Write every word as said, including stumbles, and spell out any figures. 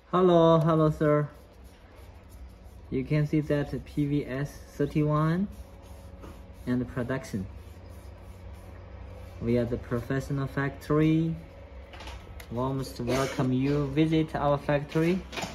Hello, hello, sir. You can see that P V S thirty-one and production. We are the professional factory. Warmest welcome you visit our factory.